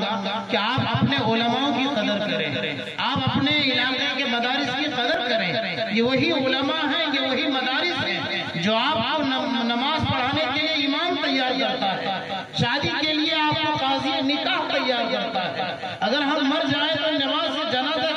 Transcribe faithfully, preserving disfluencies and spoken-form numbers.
चाहूंगा कि आप अपने उलमाओं की कदर करें, आप अपने इलाके के मदारिस की कदर करें। ये वही उलमा हैं, ये वही मदारिस हैं जो आपको नमाज पढ़ाने के लिए इमाम तैयार करता है, शादी के लिए आपको काजी निकाह तैयार करता है। अगर हम मर जाए तो नमाज से जनाजा